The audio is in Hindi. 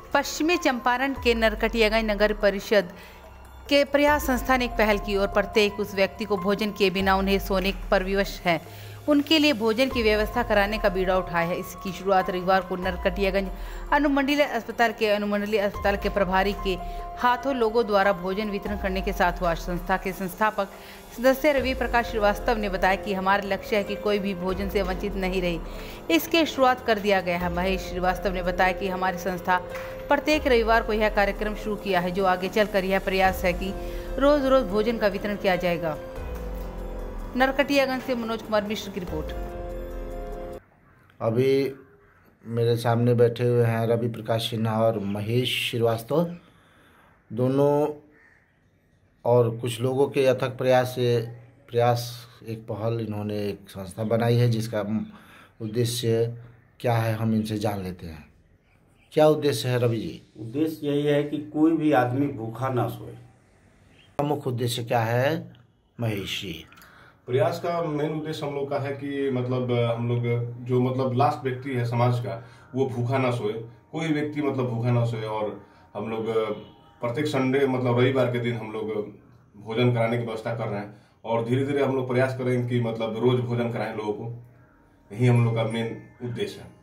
पश्चिमी चंपारण के नरकटियागंज नगर परिषद के प्रयास संस्था ने एक पहल की और प्रत्येक उस व्यक्ति को भोजन किए बिना उन्हें सोने पर विवश है उनके लिए भोजन की व्यवस्था कराने का बीड़ा उठाया है। इसकी शुरुआत रविवार को नरकटियागंज अनुमंडलीय अस्पताल के प्रभारी के हाथों लोगों द्वारा भोजन वितरण करने के साथ हुआ। संस्था के संस्थापक सदस्य रवि प्रकाश श्रीवास्तव ने बताया कि हमारा लक्ष्य है कि कोई भी भोजन से वंचित नहीं रहे। इसके शुरुआत कर दिया गया है। महेश श्रीवास्तव ने बताया कि हमारी संस्था प्रत्येक रविवार को यह कार्यक्रम शुरू किया है, जो आगे चलकर यह प्रयास है कि रोज रोज भोजन का वितरण किया जाएगा। नरकटियागंज से मनोज कुमार मिश्र की रिपोर्ट। अभी मेरे सामने बैठे हुए हैं रवि प्रकाश सिन्हा और महेश श्रीवास्तव, दोनों और कुछ लोगों के अथक प्रयास एक पहल इन्होंने एक संस्था बनाई है, जिसका उद्देश्य क्या है हम इनसे जान लेते हैं। क्या उद्देश्य है रवि जी? उद्देश्य यही है कि कोई भी आदमी भूखा ना सोए। प्रमुख उद्देश्य क्या है महेश जी? प्रयास का मेन उद्देश्य हम लोग का है कि मतलब हम लोग जो लास्ट व्यक्ति है समाज का, वो भूखा ना सोए, कोई व्यक्ति भूखा ना सोए। और हम लोग प्रत्येक संडे रविवार के दिन हम लोग भोजन कराने की व्यवस्था कर रहे हैं और धीरे धीरे हम लोग प्रयास करेंगे कि रोज भोजन कराएं लोगों को। यही हम लोग का मेन उद्देश्य है।